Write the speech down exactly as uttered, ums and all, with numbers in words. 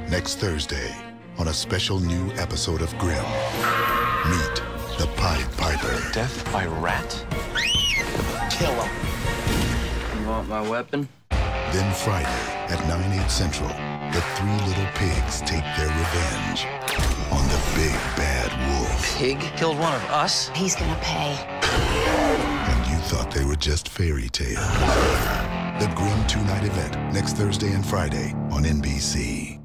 Next Thursday, on a special new episode of Grimm, meet the Pied Piper. Death by rat? Kill him. You want my weapon? Then Friday at nine, eight central, the three little pigs take their revenge on the big bad wolf. Pig killed one of us? He's gonna pay. And you thought they were just fairy tales. The Grimm two-night event, next Thursday and Friday on N B C.